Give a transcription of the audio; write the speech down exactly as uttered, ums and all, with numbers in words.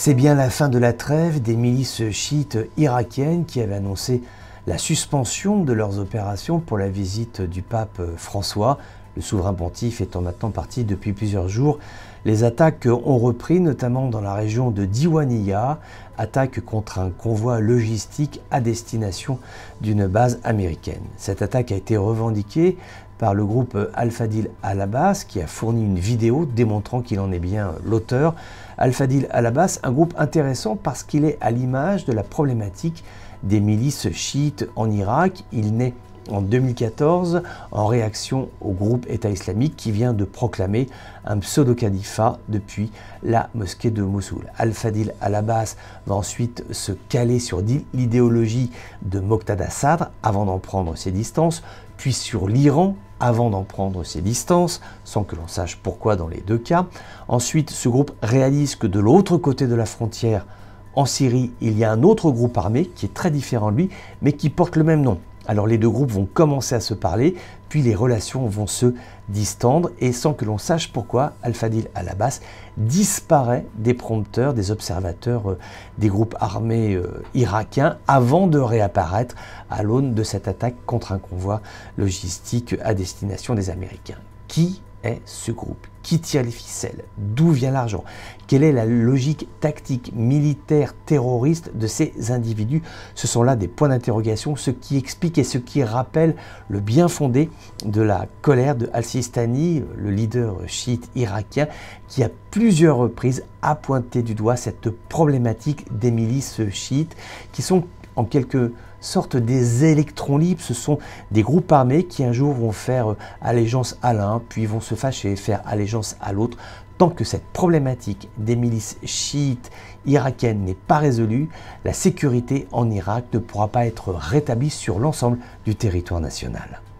C'est bien la fin de la trêve des milices chiites irakiennes qui avaient annoncé la suspension de leurs opérations pour la visite du pape François, le souverain pontife étant maintenant parti depuis plusieurs jours. Les attaques ont repris, notamment dans la région de Diwaniyah, attaque contre un convoi logistique à destination d'une base américaine. Cette attaque a été revendiquée par le groupe Al-Fadil Al-Abbas qui a fourni une vidéo démontrant qu'il en est bien l'auteur. Al-Fadil Al-Abbas, un groupe intéressant parce qu'il est à l'image de la problématique des milices chiites en Irak. Il naît en deux mille quatorze en réaction au groupe État islamique qui vient de proclamer un pseudo-califat depuis la mosquée de Mossoul. Al-Fadil Al-Abbas va ensuite se caler sur l'idéologie de Moqtada Sadr avant d'en prendre ses distances, puis sur l'Iran avant d'en prendre ses distances, sans que l'on sache pourquoi dans les deux cas. Ensuite, ce groupe réalise que de l'autre côté de la frontière, en Syrie, il y a un autre groupe armé qui est très différent de lui, mais qui porte le même nom. Alors les deux groupes vont commencer à se parler, puis les relations vont se distendre, et sans que l'on sache pourquoi, Al-Fadil Al-Abbas disparaît des prompteurs, des observateurs euh, des groupes armés euh, irakiens, avant de réapparaître à l'aune de cette attaque contre un convoi logistique à destination des Américains. Qui est ce groupe? Qui tire les ficelles? D'où vient l'argent? Quelle est la logique tactique militaire terroriste de ces individus? Ce sont là des points d'interrogation, ce qui explique et ce qui rappelle le bien fondé de la colère de Al-Sistani, le leader chiite irakien, qui à plusieurs reprises a pointé du doigt cette problématique des milices chiites qui sont en quelque sorte des électrons libres. Ce sont des groupes armés qui un jour vont faire allégeance à l'un, puis vont se fâcher et faire allégeance à l'autre. Tant que cette problématique des milices chiites irakiennes n'est pas résolue, la sécurité en Irak ne pourra pas être rétablie sur l'ensemble du territoire national.